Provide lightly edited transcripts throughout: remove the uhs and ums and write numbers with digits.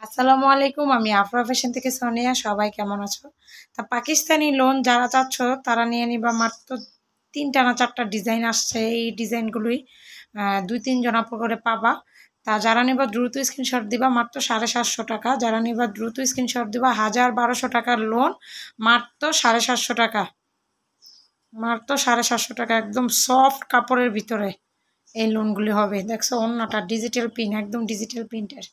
আসসালামু আলাইকুম। আমি আফরা ফ্যাশন থেকে সোনিয়া। সবাই কেমন আছো? তা পাকিস্তানি লোন যারা চাচ্ছ তারা নিয়ে নিবা। মাত্র ৩টা না ৪টা ডিজাইন আসছে। এই ডিজাইনগুলোই ২-৩ জন আপু করে পাবা। তা যারা নিবা দ্রুত স্ক্রিনশট দিবা, মাত্র ৭৫০ টাকা। যারা নিবা দ্রুত স্ক্রিনশট দিবা। ১,১২০০ টাকার লোন মাত্র ৭৫০ টাকা। মাত্র ৭৫০ টাকা, একদম সফট কাপড়ের ভিতরে এই লোনগুলি হবে। দেখছো অন্যটা ডিজিটাল প্রিন্ট, একদম ডিজিটাল প্রিন্টের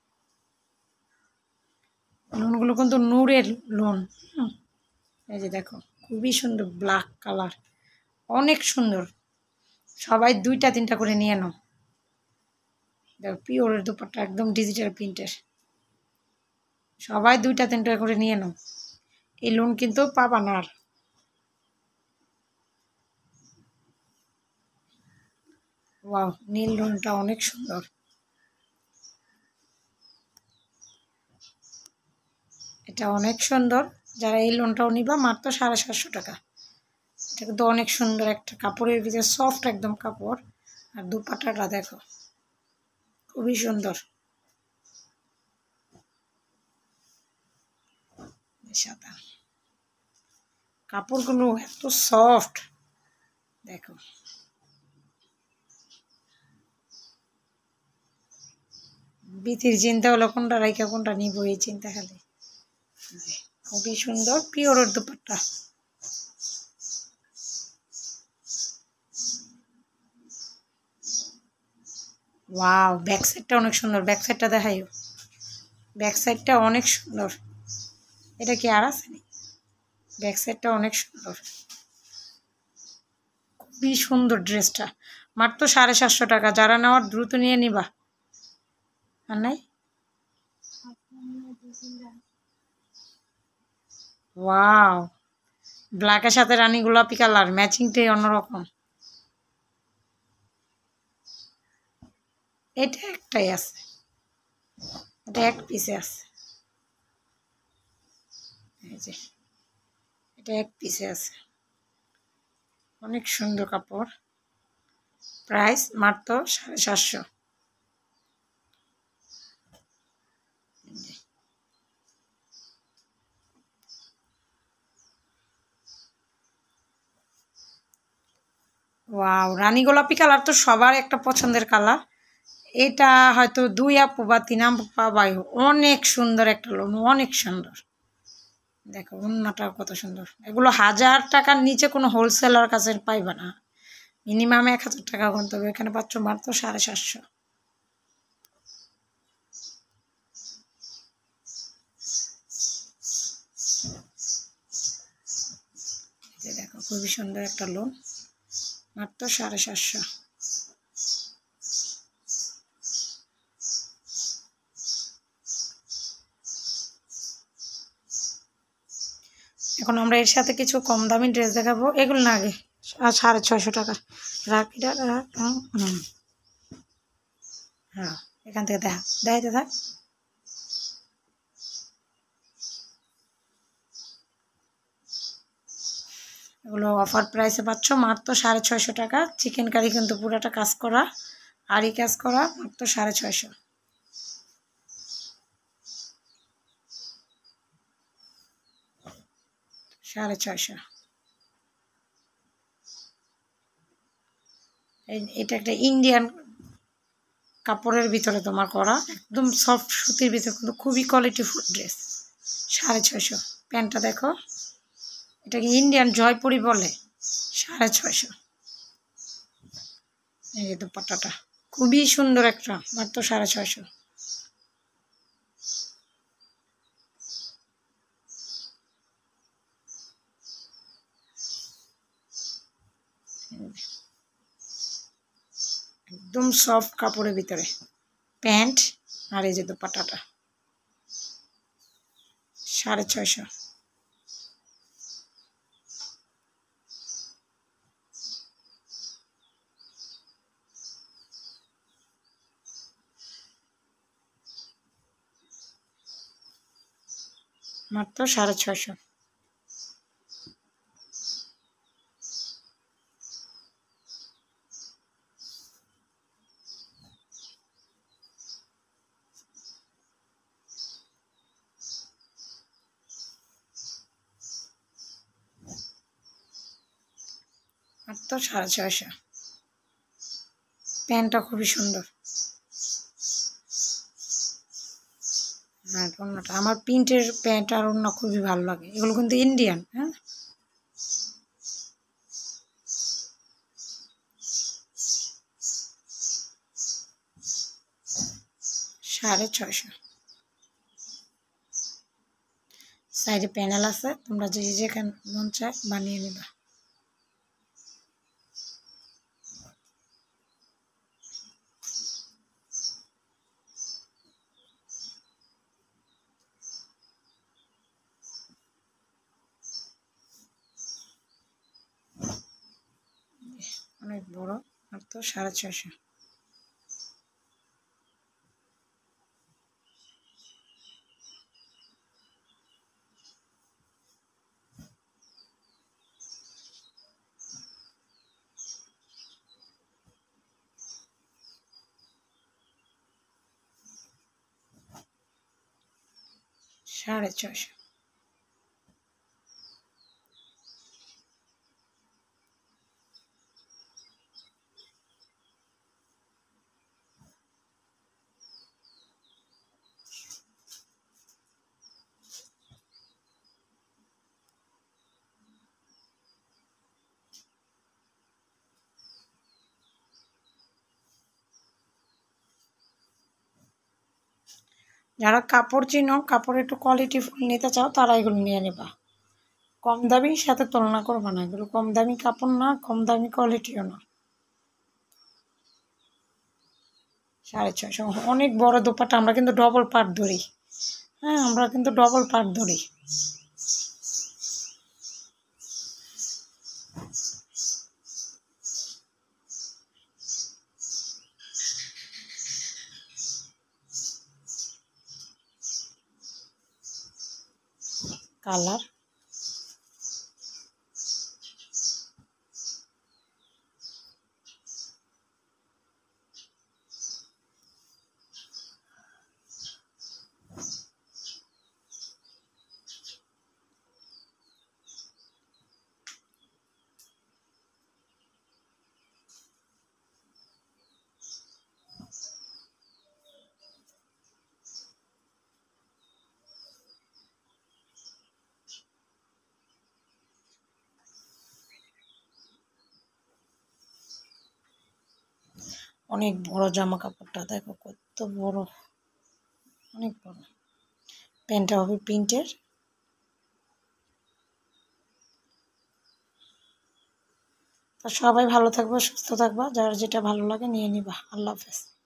লোনগুলো কিন্তু নূরের লোন। এই যে দেখো, খুবই সুন্দর ব্ল্যাক কালার, অনেক সুন্দর। সবাই ২টা ৩টা করে নিয়ে নাও। দেখো পিওরের দুপাট্টা, একদম ডিজিটাল প্রিন্টের। সবাই ২টা ৩টা করে নিয়ে নাও। এই লোন কিন্তু পাবা না আর। ওয়াও, নীল লোনটা অনেক সুন্দর। এটা অনেক সুন্দর। যারা এই লোনটাও নিবা মাত্র ৭৫০ টাকা। এটা কিন্তু অনেক সুন্দর একটা কাপড়ের ভিতরে, সফট একদম কাপড়। আর দুপাট্টাটা দেখো, খুবই সুন্দর। সাদা কাপড়গুলো এত সফট, দেখো। বিতির চিন্তা হলো কোনটা রাইখা কোনটা নিব, এই চিন্তা খালি। খুবই সুন্দর পিওরের দুপাট্টা। ওয়াও, ব্যাক সাইডটা অনেক সুন্দর। ব্যাক সাইডটা দেখাইও। ব্যাক সাইডটা অনেক সুন্দর। এটা কি আর আছে? ব্যাক সাইডটা অনেক সুন্দর, খুবই সুন্দর ড্রেসটা। মাত্র ৭৫০ টাকা। যারা নেওয়ার দ্রুত নিয়ে নিবা। আর নাই? ওয়াও, ব্ল্যাকের সাথে রানী গোলাপি কালার, ম্যাচিংটাই অন্যরকম। এটা একটাই আছে, এটা এক পিসে আছে। এই যে এটা এক পিসে আছে, অনেক সুন্দর কাপড়। প্রাইস মাত্র ৭৫০। ওয়াও, রানী গোলাপি কালার তো সবার একটা পছন্দের কালার। এটা হয়তো ২ আপু বা ৩ আপু পাবাই। অনেক সুন্দর একটা লোন, অনেক সুন্দর। দেখো অন্যটাও কত সুন্দর। এগুলো ১,০০০ টাকার নিচে কোনো হোলসেলার কাছে পাইবা না। মিনিমাম ১,০০০ টাকা গুনতে হবে। এখানে পাচ্ছ মাত্র ৭৫০। দেখো খুবই সুন্দর একটা লোন, মাত্র ৭৫০। এখন আমরা এর সাথে কিছু কম দামি ড্রেস দেখাবো। এগুলো না আগে ৬৫০ টাকা। রাখিটা রাখ। হ্যাঁ, এখান থেকে দেখাইতে থাক। এগুলো অফার প্রাইসে পাচ্ছ মাত্র ৬৫০ টাকা। চিকেন কারি কিন্তু পুরাটা কাজ করা, আরি কাজ করা, মাত্র ৬৫০। ৬৫০। এটা একটা ইন্ডিয়ান কাপড়ের ভিতরে তোমার করা, একদম সফট সুতির ভিতরে, কিন্তু খুবই কোয়ালিটিফুল ড্রেস। ৬৫০। প্যান্টটা দেখো, এটাকে ইন্ডিয়ান জয়পুরি বলে। ৬৫০। এই যে দুপাট্টাটা খুবই সুন্দর একটা, মাত্র ৬৫০। একদম সফট কাপড়ের ভিতরে প্যান্ট। আর এই যে দুপাট্টাটা ৬৫০। মাত্র ৬৫০। মাত্র 650। প্যান্টটা খুবই সুন্দর। হ্যাঁ ওড়নাটা আমার প্রিন্টের প্যান্ট আর ওড়না খুবই ভালো লাগে, এগুলো কিন্তু ইন্ডিয়ান। হ্যাঁ 650। সাইডে প্যানেল আছে, তোমরা যে যেখানে মন চায় বানিয়ে নেবা। অনেক বড়, মাত্র 650। সাড়ে ছয়শো। যারা কাপড় চিনো, কাপড় একটু কোয়ালিটি ফুল নিতে চাও, তারা এগুলো নিয়ে নেবা। কম দামির সাথে তুলনা করবে না, এগুলো কম দামি কাপড় না, কম দামি কোয়ালিটিও না। 650। অনেক বড় দোপাট্টা, আমরা কিন্তু ডবল পাট ধরি। হ্যাঁ আমরা কিন্তু ডবল পাট ধরি। কালার অনেক বড় জামা কাপড়টা দেখো কত বড়, অনেক বড়। প্যান্টটা হবে প্রিন্টের। তো সবাই ভালো থাকবা, সুস্থ থাকবা, যার যেটা ভালো লাগে নিয়ে নিবা। আল্লাহ হাফেজ।